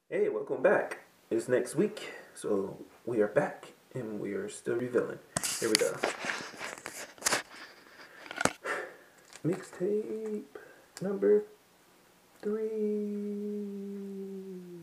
Hey, welcome back. It's next week, so we are back and we are still revealing. Here we go. Mixtape number 3.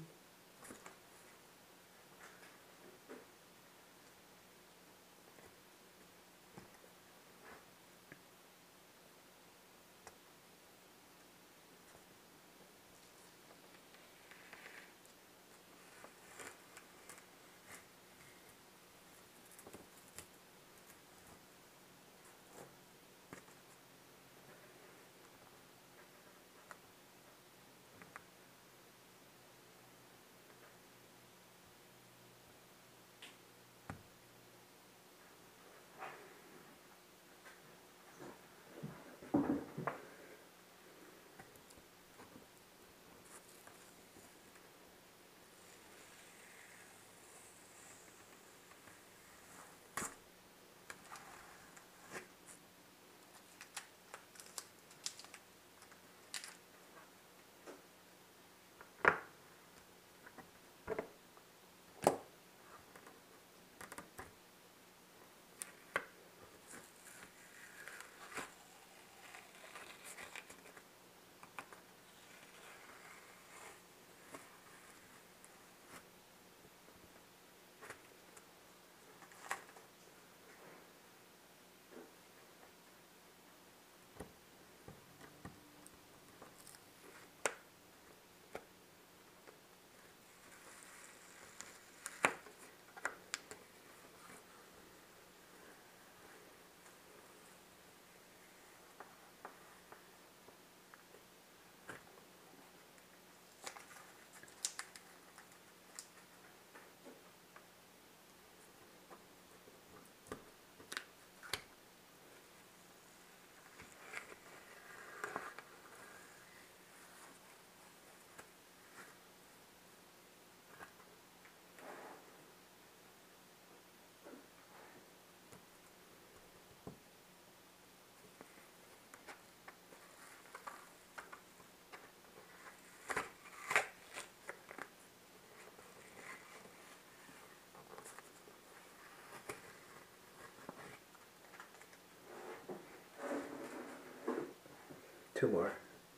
Two more.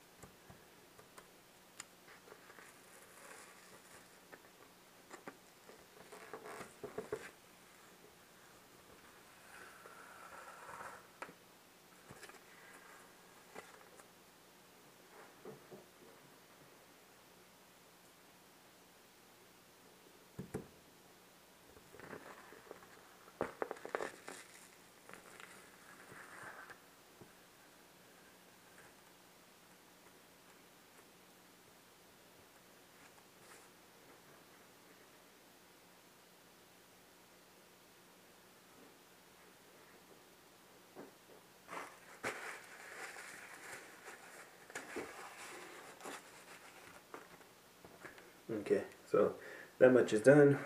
Okay, so that much is done.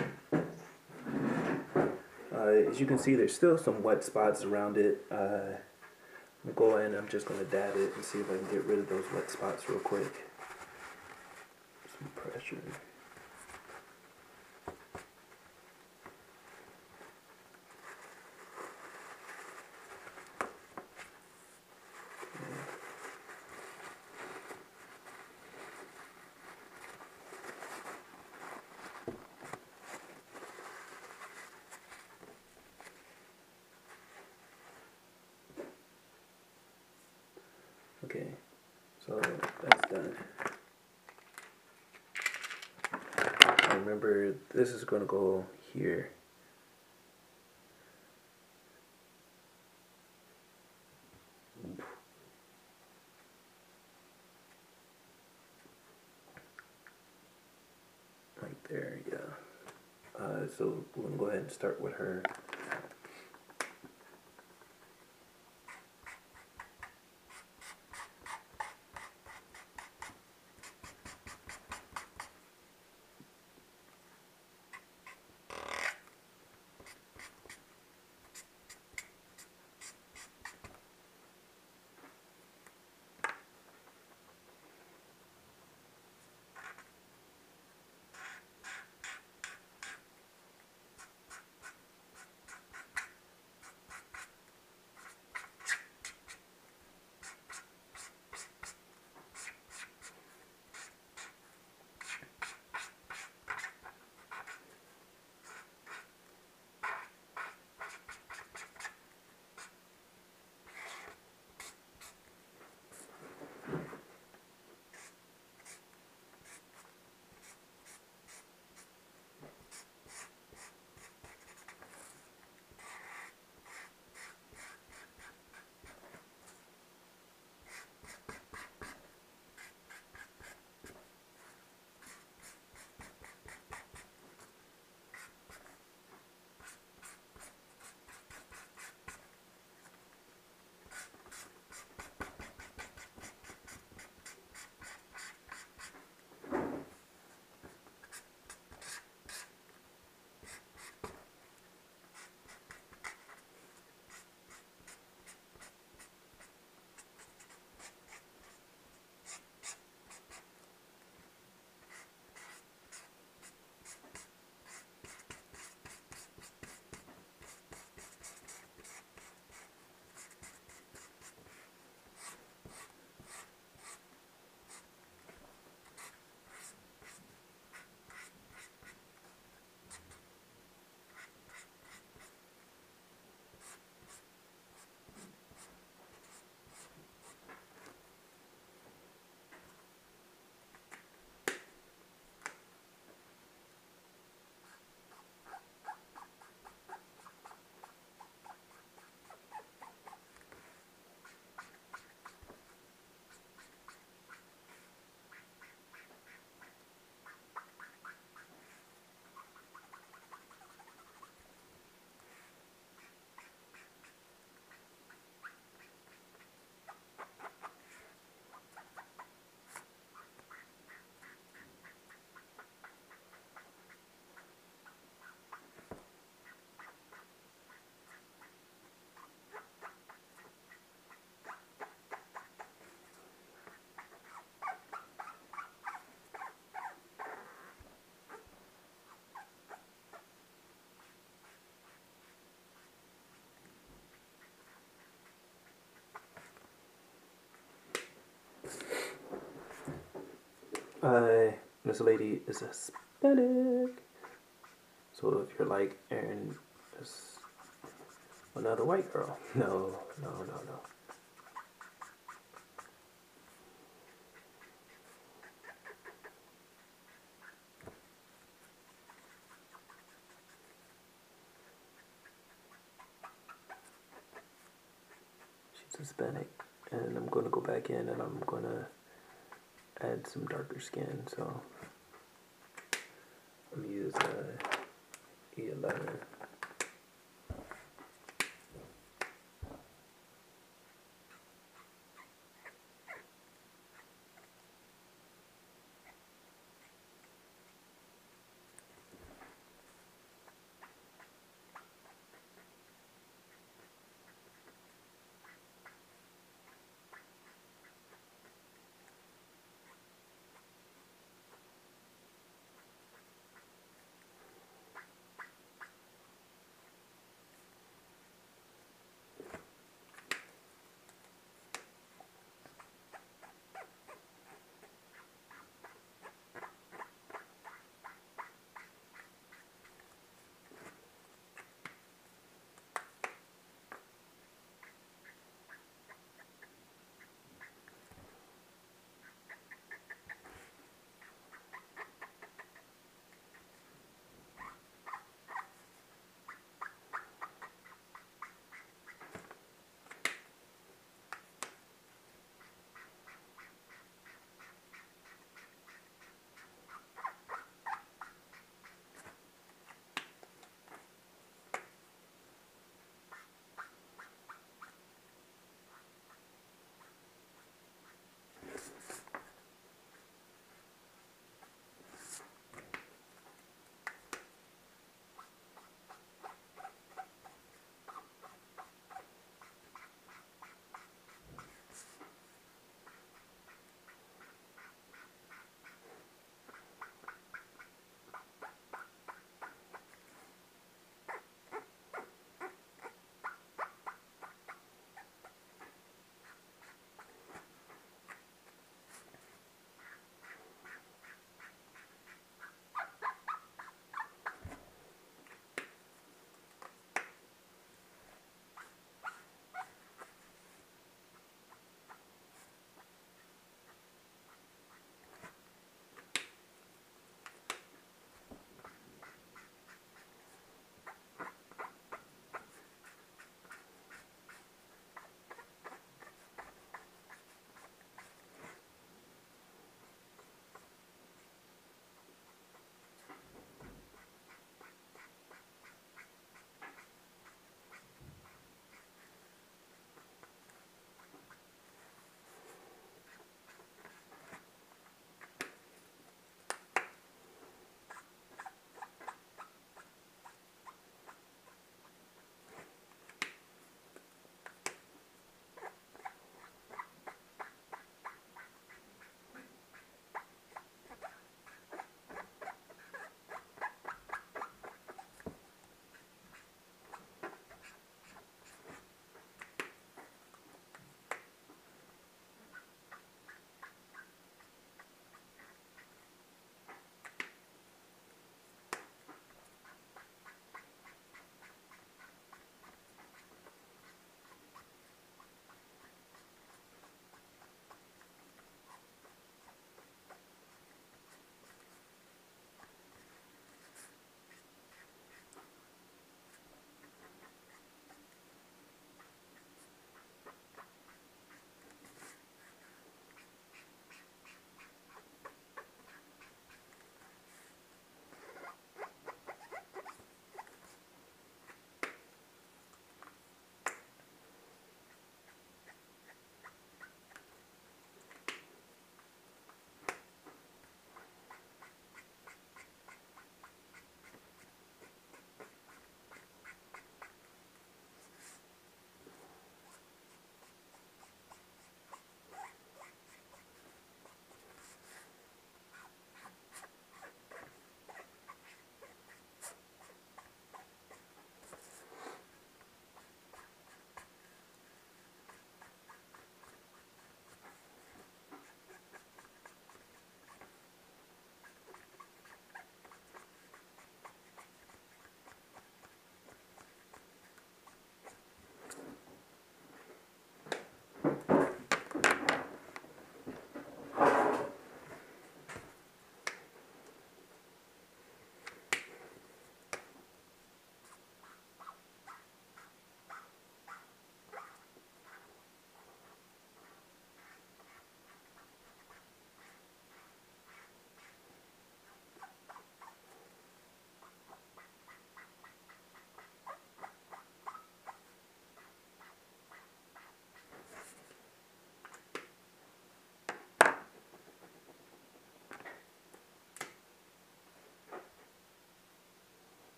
As you can see, there's still some wet spots around it. I'm going and I'm just going to dab it and see if I can get rid of those wet spots real quick. Some pressure. Okay, so that's done. Remember, this is going to go here. Right there, yeah. So we're going to go ahead and start with her. This lady is Hispanic. So if you're like, Aaron is another white girl. No, no, no, no. She's Hispanic. And I'm going to go back in and I'm going to add some darker skin. So I'm going to use E11.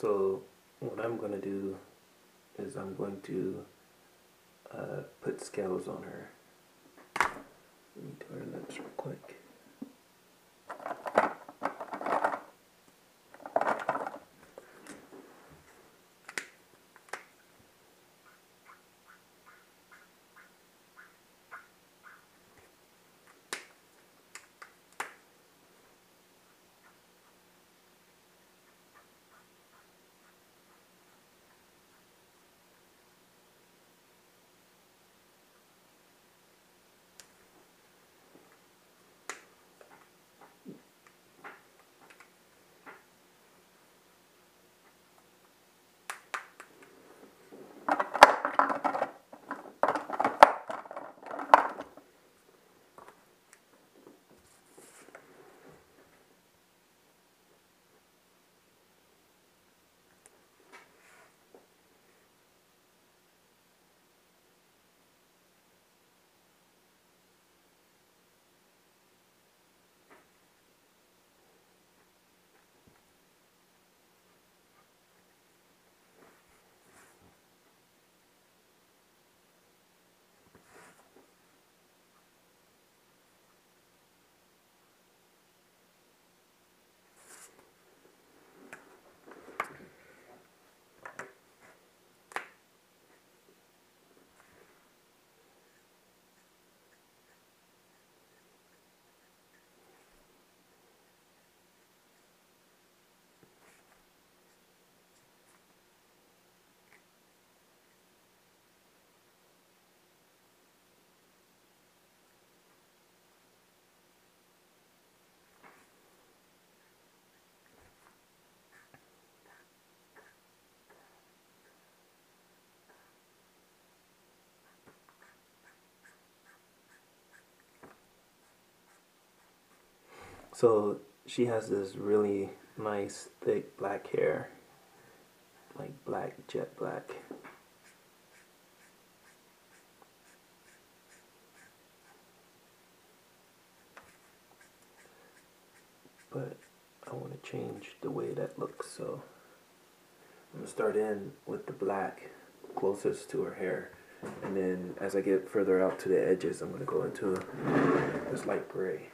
So what I'm going to do is I'm going to put scales on her. Let me do her lips real quick. So she has this really nice thick black hair, like black, jet black. But I want to change the way that looks, so I'm going to start in with the black closest to her hair, and then as I get further out to the edges, I'm going to go into this light gray.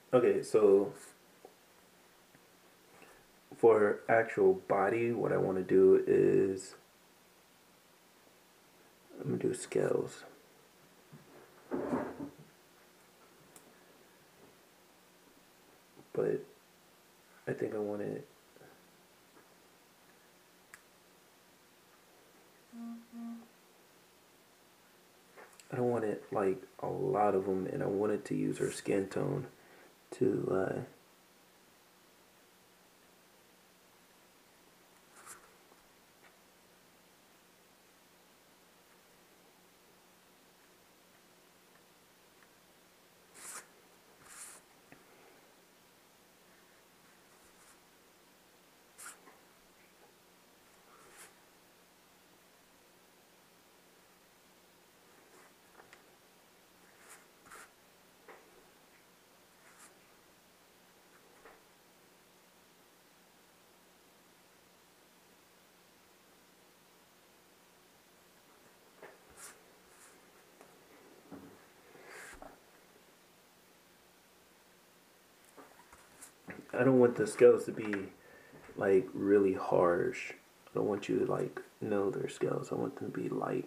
Okay, so for actual body, what I want to do is I'm gonna do scales. But I think I want it. I don't want it like a lot of them, and I wanted to use her skin tone to I don't want the scales to be like really harsh. I don't want you to like know their scales. I want them to be light.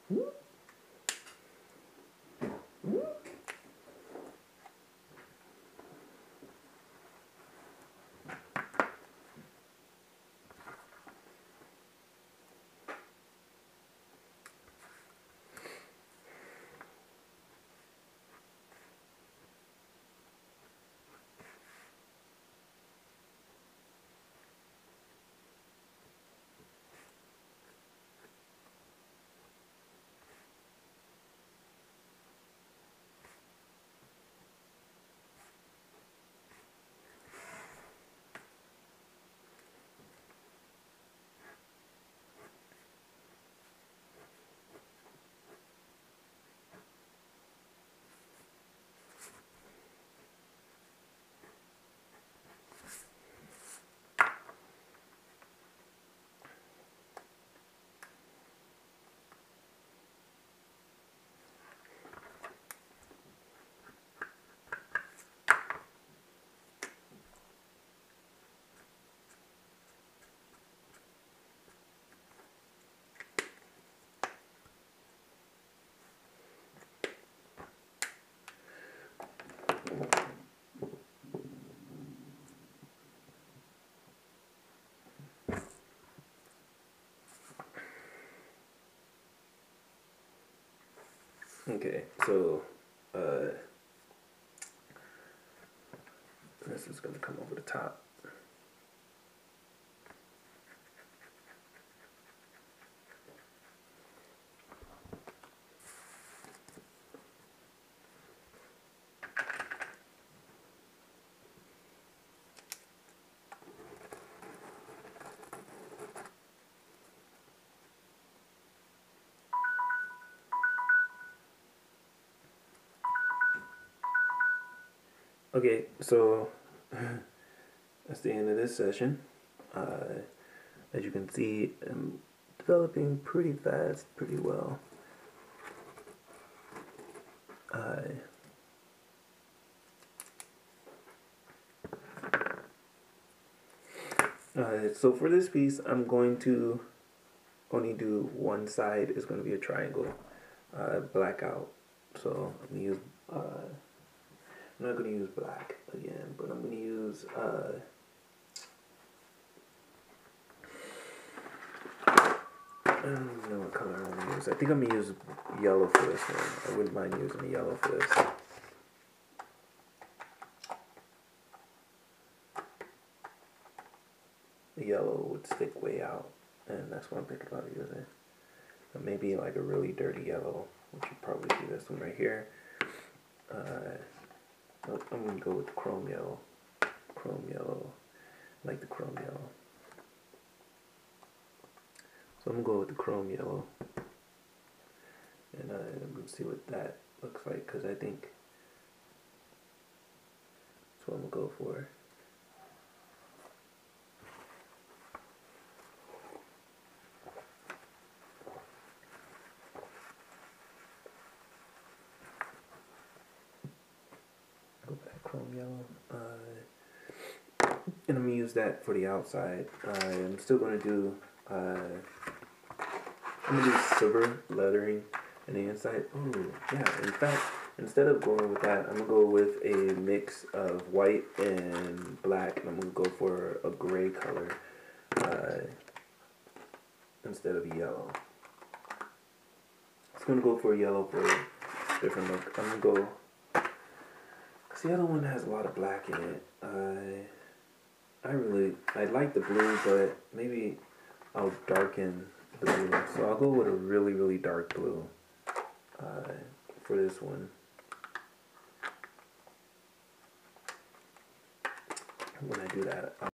Okay, so this is gonna come over the top. Okay, so that's the end of this session. As you can see, I'm developing pretty fast, pretty well. So for this piece, I'm going to only do one side. Is going to be a triangle, blackout. So I'm going to use. I'm not going to use black again, but I'm going to use. I don't know what color I'm going to use. I think I'm going to use yellow for this one. I wouldn't mind using yellow for this. The yellow would stick way out, and that's what I'm thinking about using. But maybe like a really dirty yellow, which would probably be this one right here. I'm going to go with the chrome yellow. Chrome yellow. I like the chrome yellow. So I'm going to go with the chrome yellow. And I'm going to see what that looks like, because I think that's what I'm going to go for. Go back chrome yellow. And I'm going to use that for the outside. I'm still going to do, I'm going to do silver lettering on the inside. Ooh, yeah, in fact, instead of going with that, I'm going to go with a mix of white and black. And I'm going to go for a gray color instead of yellow. I'm going to go for a yellow for a different look. I'm going to go, because the other one has a lot of black in it. I like the blue, but maybe I'll darken the blue. So I'll go with a really, really dark blue for this one. When I do that,